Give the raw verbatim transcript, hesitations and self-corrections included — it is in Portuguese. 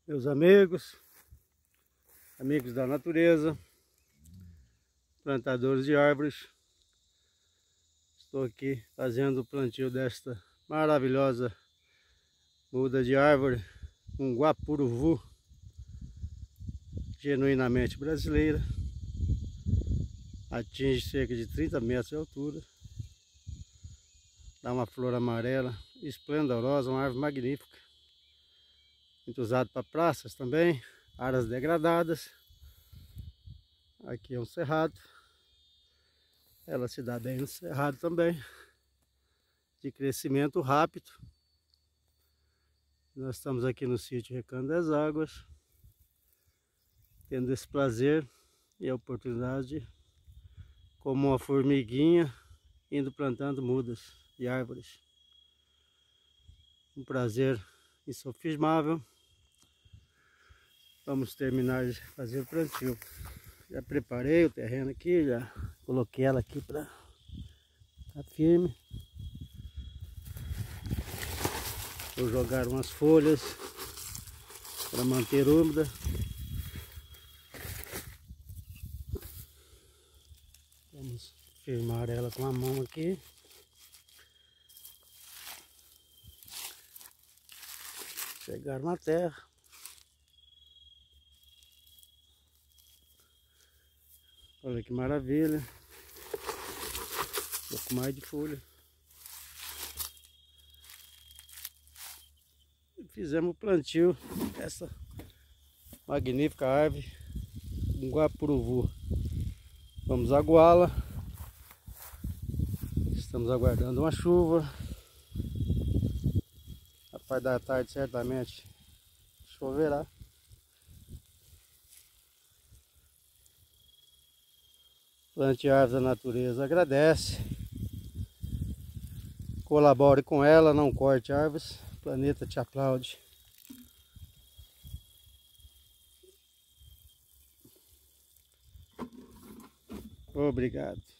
Meus amigos, amigos da natureza, plantadores de árvores, estou aqui fazendo o plantio desta maravilhosa muda de árvore, um guapuruvu, genuinamente brasileira, atinge cerca de trinta metros de altura, dá uma flor amarela esplendorosa, uma árvore magnífica. Muito usado para praças também, áreas degradadas. Aqui é um cerrado. Ela se dá bem no cerrado também, de crescimento rápido. Nós estamos aqui no sítio Recanto das Águas, tendo esse prazer e a oportunidade, como uma formiguinha, indo plantando mudas de árvores. Um prazer insofismável. Vamos terminar de fazer o plantio. Já preparei o terreno aqui, já coloquei ela aqui para estar firme. Vou jogar umas folhas para manter úmida. Vamos firmar ela com a mão aqui. Chegar na terra. Olha que maravilha. Um pouco mais de folha. E fizemos o plantio dessa magnífica árvore, um guapuruvu. Vamos aguá-la. Estamos aguardando uma chuva. A parte da tarde certamente choverá. Plante árvores da natureza, agradece. Colabore com ela, não corte árvores. O planeta te aplaude. Obrigado.